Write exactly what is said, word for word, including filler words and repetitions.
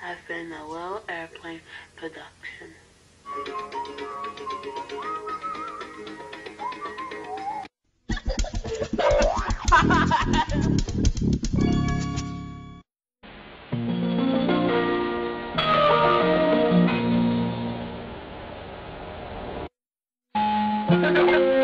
have been a little airplane production. Ha ha ha!